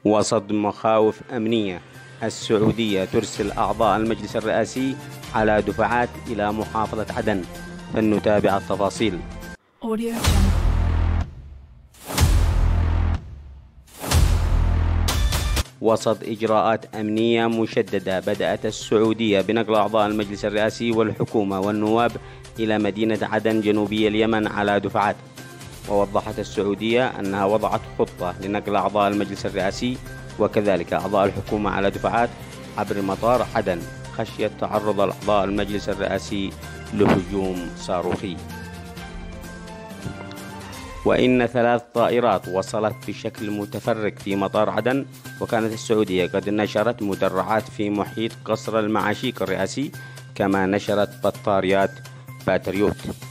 وسط مخاوف أمنية، السعودية ترسل أعضاء المجلس الرئاسي على دفعات إلى محافظة عدن، فلنتابع التفاصيل. وسط إجراءات أمنية مشددة، بدأت السعودية بنقل أعضاء المجلس الرئاسي والحكومة والنواب إلى مدينة عدن جنوبي اليمن على دفعات. ووضحت السعودية أنها وضعت خطة لنقل أعضاء المجلس الرئاسي وكذلك أعضاء الحكومة على دفعات عبر مطار عدن خشية تعرض أعضاء المجلس الرئاسي لهجوم صاروخي. وإن 3 طائرات وصلت بشكل متفرق في مطار عدن، وكانت السعودية قد نشرت مدرعات في محيط قصر المعاشيق الرئاسي، كما نشرت بطاريات باتريوت.